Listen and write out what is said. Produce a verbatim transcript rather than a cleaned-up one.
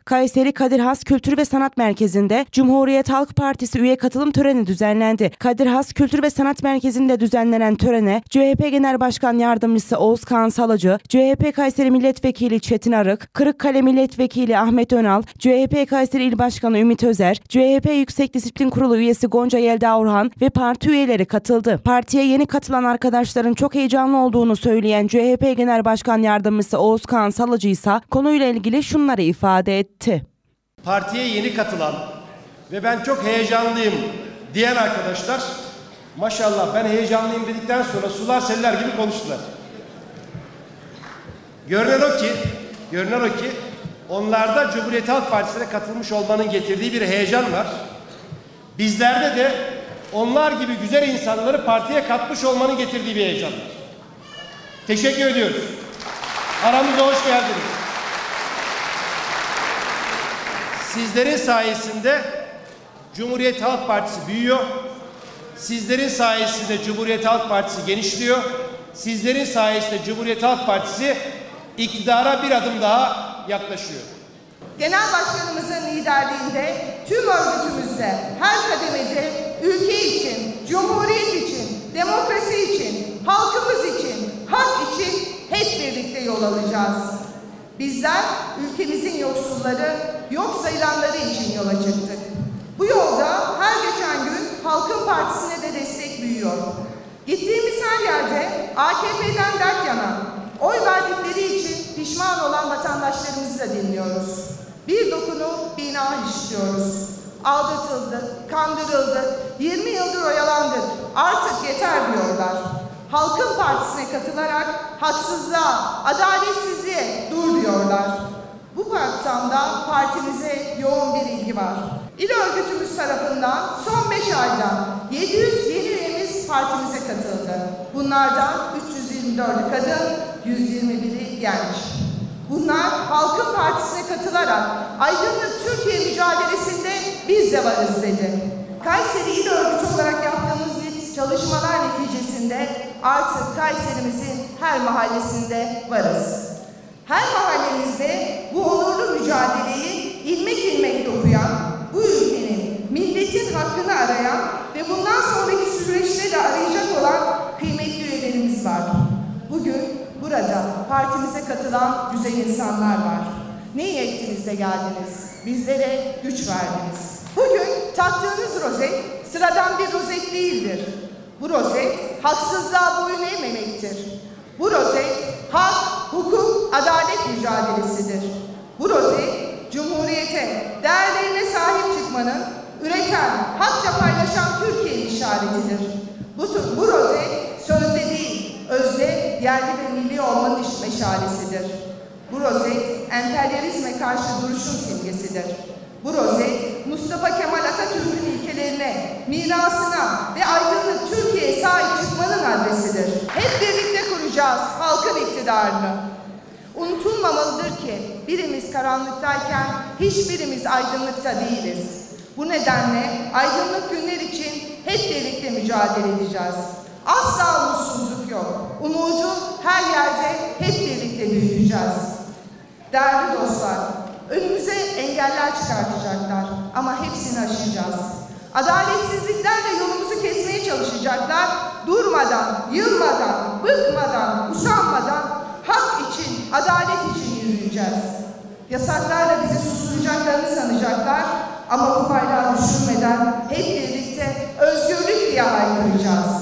Kayseri Kadir Has Kültür ve Sanat Merkezi'nde Cumhuriyet Halk Partisi üye katılım töreni düzenlendi. Kadir Has Kültür ve Sanat Merkezi'nde düzenlenen törene C H P Genel Başkan Yardımcısı Oğuzkan Salıcı, C H P Kayseri Milletvekili Çetin Arık, Kırıkkale Milletvekili Ahmet Önal, C H P Kayseri İl Başkanı Ümit Özer, C H P Yüksek Disiplin Kurulu üyesi Gonca Yelda Orhan ve parti üyeleri katıldı. Partiye yeni katılan arkadaşların çok heyecanlı olduğunu söyleyen C H P Genel Başkan Yardımcısı Oğuzkan Salıcı ise konuyla ilgili şunları ifade etti. Partiye yeni katılan ve ben çok heyecanlıyım diyen arkadaşlar maşallah ben heyecanlıyım dedikten sonra sular seller gibi konuştular. Görünen o ki, görünen o ki onlarda Cumhuriyet Halk Partisi'ne katılmış olmanın getirdiği bir heyecan var. Bizlerde de onlar gibi güzel insanları partiye katmış olmanın getirdiği bir heyecan var. Teşekkür ediyoruz. Aramıza hoş geldiniz. Sizlerin sayesinde Cumhuriyet Halk Partisi büyüyor. Sizlerin sayesinde Cumhuriyet Halk Partisi genişliyor. Sizlerin sayesinde Cumhuriyet Halk Partisi iktidara bir adım daha yaklaşıyor. Genel Başkanımızın liderliğinde tüm örgütümüzde her kademede ülke için, Cumhuriyet için, demokrasi için, halkımız için, hak için hep birlikte yol alacağız. Bizler ülkemizin yoksulları, yok sayılanları için yola çıktık. Bu yolda her geçen gün Halkın Partisi'ne de destek büyüyor. Gittiğimiz her yerde A K P'den dert yanan, oy verdikleri için pişman olan vatandaşlarımızı da dinliyoruz. Bir dokunu bina işliyoruz. Aldatıldık, kandırıldık, yirmi yıldır oyalandık, artık yeter diyorlar. Halkın Partisi'ne katılarak haksızlığa, adaletsizliğe dur diyorlar. Bu kapsamda partimize yoğun bir ilgi var. İl örgütümüz tarafından son beş ayda yedi yüz yeni üyemiz partimize katıldı. Bunlardan üç yüz yirmi dördü kadın, yüz yirmi biri genç. Bunlar Halkın Partisi'ne katılarak aydınlık Türkiye mücadelesinde biz de varız dedi. Kayseri İl Örgütü olarak yaptığımız çalışmalar neticesinde artık Kayserimizin her mahallesinde varız. Her mahallemizde bu onurlu mücadeleyi ilmek ilmek dokuyan, bu ülkenin, milletin hakkını arayan ve bundan sonraki süreçte de arayacak olan kıymetli üyelerimiz var. Bugün burada partimize katılan güzel insanlar var. Ne iyi ettiniz de geldiniz, bizlere güç verdiniz. Bugün taktığınız rozet sıradan bir rozet değildir. Bu rozet haksızlığa boyun eğmemektir. Bu rozet hak, hukuk, adalet mücadelesidir. Bu rozet Cumhuriyete, değerlerine sahip çıkmanın, üreten, hakça paylaşan Türkiye işaretidir. Bu, bu rozet sözde değil, özde, yerli ve milli olmanın meşalesidir. Bu rozet emperyalizme karşı duruşun simgesidir. Bu rozet Mustafa Kemal Atatürk'ün ilkelerine, mirasına ve aydınlık Türkiye'ye sahip çıkmanın adresidir. Hep birlikte kuracağız halkın iktidarını. Unutulmamalıdır ki birimiz karanlıktayken hiçbirimiz aydınlıkta değiliz. Bu nedenle aydınlık günler için hep birlikte mücadele edeceğiz. Asla umutsuzluk yok. Umudu her yerde hep birlikte büyüteceğiz. Değerli dostlar, önümüze engeller çıkartacaklar ama hepsini aşacağız. Adaletsizliklerle yolumuzu kesmeye çalışacaklar. Durmadan, yılmadan, bıkmadan, usanmadan hak için, adalet için yürüyeceğiz. Yasaklarla bizi susturacaklarını sanacaklar ama bu bayrağı düşürmeden hep birlikte özgürlük diye haykıracağız.